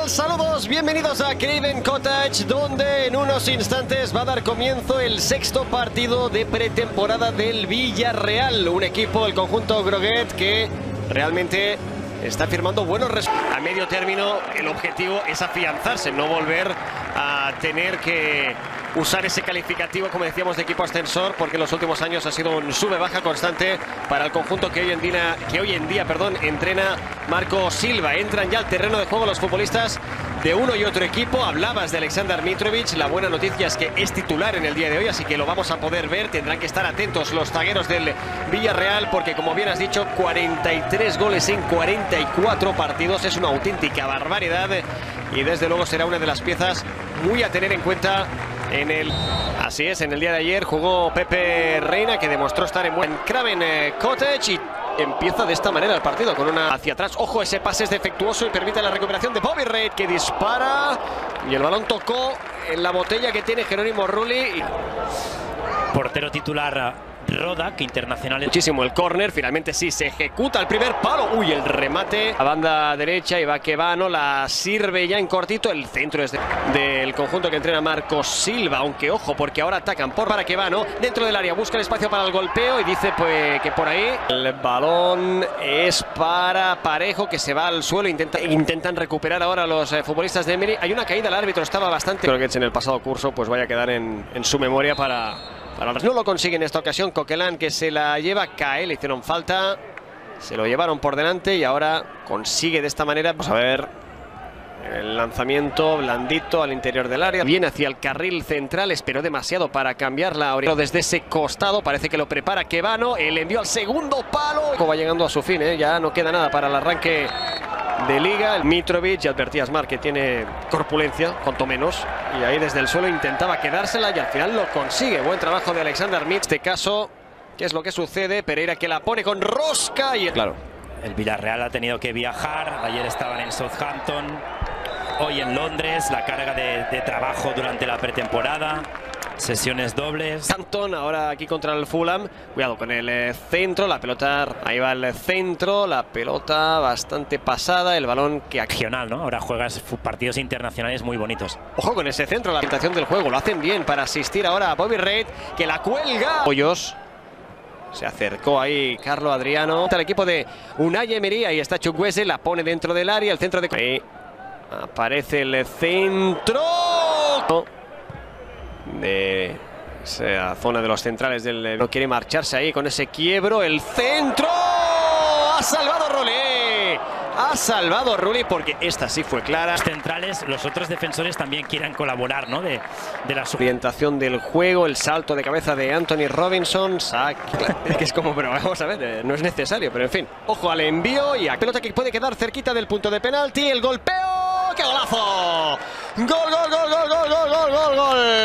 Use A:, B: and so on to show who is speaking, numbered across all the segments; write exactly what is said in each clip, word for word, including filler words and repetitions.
A: tal? Saludos, bienvenidos a Craven Cottage, donde en unos instantes va a dar comienzo el sexto partido de pretemporada del Villarreal. Un equipo, el conjunto Groguet, que realmente está firmando buenos resultados. A medio término, el objetivo es afianzarse, no volver a tener que usar ese calificativo, como decíamos, de equipo ascensor, porque en los últimos años ha sido un sube-baja constante para el conjunto que hoy en día, que hoy en día perdón, entrena Marco Silva. Entran ya al terreno de juego los futbolistas de uno y otro equipo. Hablabas de Aleksandar Mitrovic, la buena noticia es que es titular en el día de hoy, así que lo vamos a poder ver. Tendrán que estar atentos los zagueros del Villarreal, porque como bien has dicho, cuarenta y tres goles en cuarenta y cuatro partidos, es una auténtica barbaridad, y desde luego será una de las piezas muy a tener en cuenta en el... Así es, en el día de ayer jugó Pepe Reina, que demostró estar en buen Craven Cottage, y empieza de esta manera el partido, con una hacia atrás. Ojo, ese pase es defectuoso y permite la recuperación de Bobby Reid, que dispara, y el balón tocó en la botella que tiene Jerónimo Rulli.
B: Portero titular Rodak, internacional.
A: Muchísimo el córner, finalmente sí se ejecuta el primer palo. Uy, el remate a banda derecha, y va Quevano, la sirve ya en cortito. El centro es de, del conjunto que entrena Marco Silva, aunque ojo, porque ahora atacan por para Quevano dentro del área, busca el espacio para el golpeo y dice pues que por ahí el balón es para Parejo, que se va al suelo. Intenta, intentan recuperar ahora los eh, futbolistas de Emery. Hay una caída, el árbitro estaba bastante... Creo que en el pasado curso pues vaya a quedar en, en su memoria para... No lo consigue en esta ocasión. Coquelin, que se la lleva, cae, le hicieron falta, se lo llevaron por delante y ahora consigue de esta manera. Vamos a ver el lanzamiento blandito al interior del área, viene hacia el carril central, esperó demasiado para cambiarla desde ese costado, parece que lo prepara Quevano, el envío al segundo palo, va llegando a su fin, ¿eh? Ya no queda nada para el arranque de liga. El Mitrovic, ya advertías, Marc, que tiene corpulencia, cuanto menos, y ahí desde el suelo intentaba quedársela y al final lo consigue. Buen trabajo de Aleksandar Mitrovic. En este caso, ¿qué es lo que sucede? Pereira, que la pone con rosca y... Claro,
B: el Villarreal ha tenido que viajar, ayer estaban en Southampton, hoy en Londres, la carga de, de trabajo durante la pretemporada. Sesiones dobles.
A: Southampton ahora aquí contra el Fulham. Cuidado con el eh, centro, la pelota, ahí va el centro, la pelota bastante pasada, el balón que...
B: Regional, ¿no? Ahora juegas partidos internacionales muy bonitos.
A: Ojo con ese centro, la orientación del juego, lo hacen bien para asistir ahora a Bobby Reid, que la cuelga. Hoyos. Se acercó ahí Carlo Adriano. El equipo de Unai Emery, ahí está Chukwueze, la pone dentro del área, el centro de... Ahí aparece el centro de esa zona de los centrales del... No quiere marcharse ahí con ese quiebro. El centro ha salvado Rulli, ha salvado Rulli, porque esta sí fue clara.
B: Los centrales, los otros defensores también quieran colaborar, ¿no? De, de la
A: orientación del juego, el salto de cabeza de Anthony Robinson, sac... Es que es como, pero vamos a ver, no es necesario, pero en fin. Ojo al envío y a pelota que puede quedar cerquita del punto de penalti, el golpeo. ¡Qué golazo! ¡Gol, gol, gol, gol, gol, gol, gol, gol,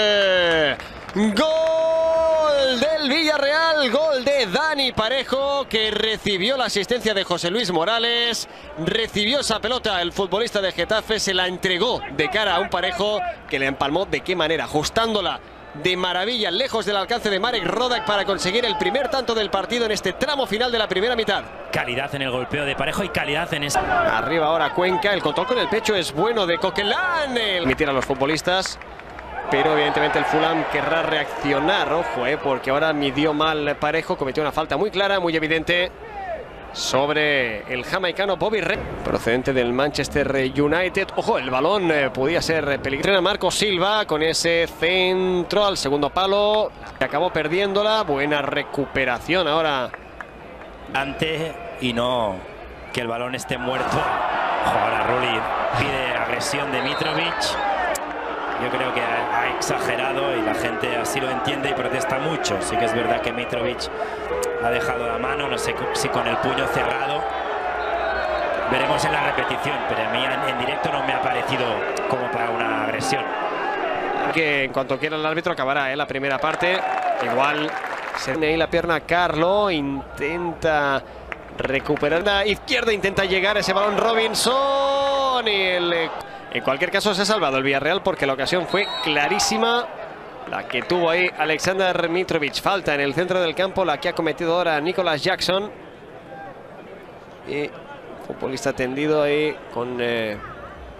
A: gol! ¡Gol del Villarreal! Gol de Dani Parejo, que recibió la asistencia de José Luis Morales. Recibió esa pelota el futbolista de Getafe, se la entregó de cara a un Parejo, que le empalmó de qué manera, ajustándola de maravilla, lejos del alcance de Marek Rodak, para conseguir el primer tanto del partido en este tramo final de la primera mitad.
B: Calidad en el golpeo de Parejo y calidad en ese...
A: Arriba ahora Cuenca, el control con el pecho es bueno de Coquelin. El... Emitir a los futbolistas, pero evidentemente el Fulham querrá reaccionar. Ojo, eh, porque ahora midió mal Parejo, cometió una falta muy clara, muy evidente sobre el jamaicano Bobby Reid, procedente del Manchester United. Ojo, el balón eh, podía ser peligroso. Marco Silva con ese centro al segundo palo, acabó perdiéndola. Buena recuperación ahora
B: ante, y no que el balón esté muerto. Ojo, ahora Rulli pide agresión de Mitrovic. Yo creo que ha, ha exagerado y la gente así lo entiende y protesta mucho. Sí que es verdad que Mitrovic ha dejado la mano, no sé si con el puño cerrado. Veremos en la repetición, pero a mí en, en directo no me ha parecido como para una agresión.
A: Que en cuanto quiera el árbitro acabará, ¿eh? La primera parte. Igual se pone ahí la pierna Carlo, intenta recuperar la izquierda, intenta llegar a ese balón Robinson y el... En cualquier caso se ha salvado el Villarreal, porque la ocasión fue clarísima, la que tuvo ahí Aleksandar Mitrovic. Falta en el centro del campo, la que ha cometido ahora Nicolas Jackson. Y futbolista tendido ahí con eh,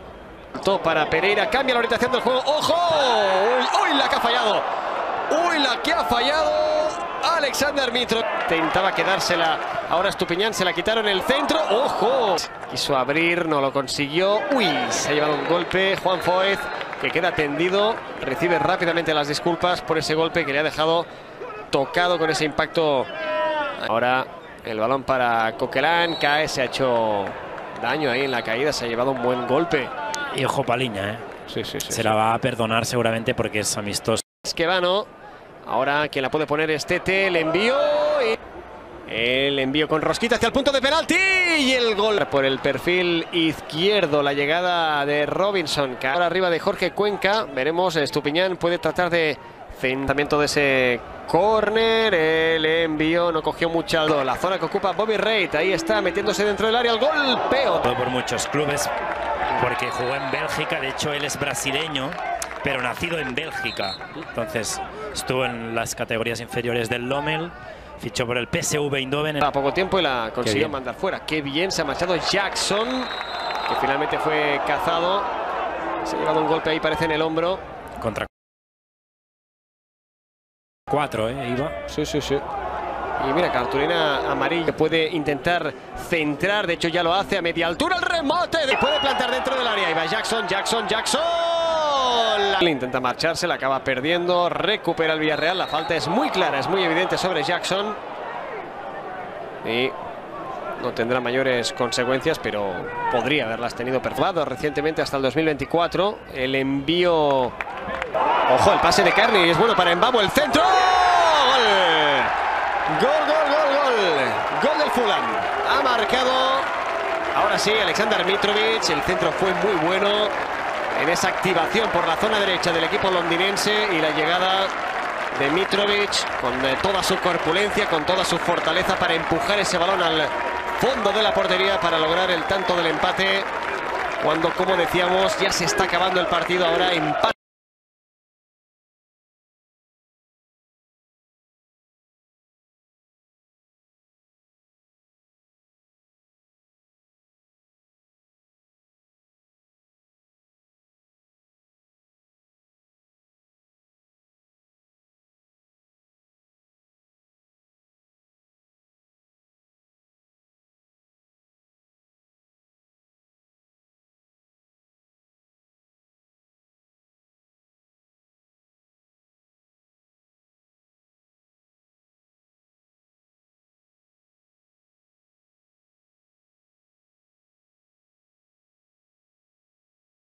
A: Para Pereira, cambia la orientación del juego. ¡Ojo! ¡Uy, uy la que ha fallado! ¡Uy, la que ha fallado! Alexander Mitrovic. Intentaba quedársela. Ahora Estupiñán se la quitaron el centro. ¡Ojo! Quiso abrir, no lo consiguió. ¡Uy! Se ha llevado un golpe. Juan Foez, que queda tendido. Recibe rápidamente las disculpas por ese golpe que le ha dejado tocado con ese impacto. Ahora el balón para Coquelin. Cae, se ha hecho daño ahí en la caída. Se ha llevado un buen golpe.
B: Y ojo Paliña, ¿eh?
A: Sí, sí, sí,
B: Se
A: sí.
B: la va a perdonar seguramente porque es amistoso.
A: Esquivano. Ahora quien la puede poner es Tete. El envío. Y el envío con rosquita hacia el punto de penalti. Y el gol por el perfil izquierdo. La llegada de Robinson. Ahora arriba de Jorge Cuenca. Veremos. Estupiñán puede tratar de centramiento de ese córner. El envío no cogió mucha. La zona que ocupa Bobby Reid. Ahí está metiéndose dentro del área. El golpeo.
B: Por muchos clubes. Porque jugó en Bélgica, de hecho él es brasileño, pero nacido en Bélgica. Entonces estuvo en las categorías inferiores del Lommel, fichó por el P S V Eindhoven.
A: A poco tiempo y la consiguió mandar fuera. Qué bien se ha marchado Jackson, que finalmente fue cazado. Se ha llevado un golpe ahí, parece en el hombro.
B: Contra cuatro, ¿eh? Iba.
A: Sí, sí, sí. Y mira, cartulina amarilla. Puede intentar centrar, de hecho ya lo hace a media altura. El remate. De... Puede plantar dentro del área. Y va Jackson, Jackson, Jackson. La... Intenta marcharse, la acaba perdiendo. Recupera el Villarreal. La falta es muy clara, es muy evidente sobre Jackson. Y no tendrá mayores consecuencias, pero podría haberlas tenido perfecto recientemente hasta el dos mil veinticuatro. El envío... Ojo, el pase de Carney. Es bueno para Mbamo. El centro. ¡Gol! Gol, gol, gol, gol. Gol del Fulham. Ha marcado. Ahora sí, Alexander Mitrovic. El centro fue muy bueno en esa activación por la zona derecha del equipo londinense. Y la llegada de Mitrovic con toda su corpulencia, con toda su fortaleza para empujar ese balón al fondo de la portería para lograr el tanto del empate. Cuando, como decíamos, ya se está acabando el partido. Ahora empate.